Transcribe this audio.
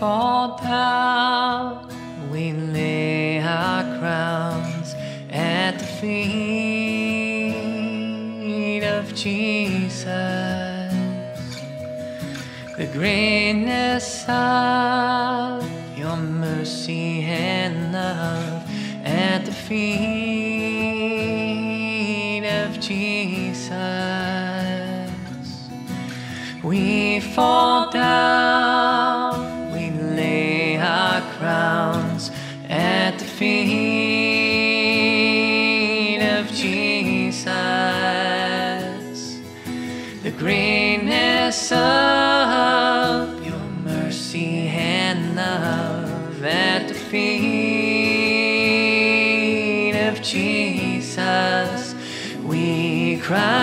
fall down, we lay our crowns at the feet of Jesus. The greatness of your mercy and love at the feet of Jesus. We fall down, we lay our crowns at the feet of Jesus. The greatness of your mercy and love at the feet of Jesus. We cry